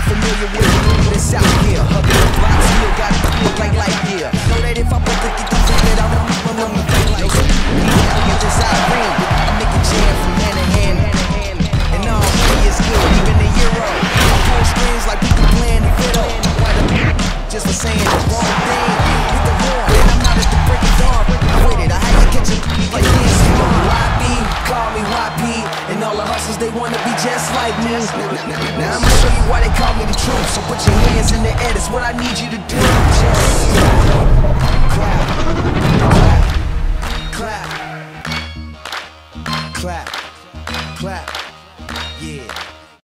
familiar with this out here. Hugging the block, still got it look like light year. Know that if I put the it, I'm gonna think like get this Irene. I make a jam from hand to hand. And all money is good, even the euro. I pull strings like people playing the fiddle. Just for saying the wrong thing. With the horn, and I'm not at the break of dawn. I waited, I had to catch a like this. YB, call me YP. And all the hustlers, they wanna be just like me. Now I'ma show you why they call me the truth. So put your hands in the air, that's what I need you to do. Just clap, clap, clap, clap, clap, yeah.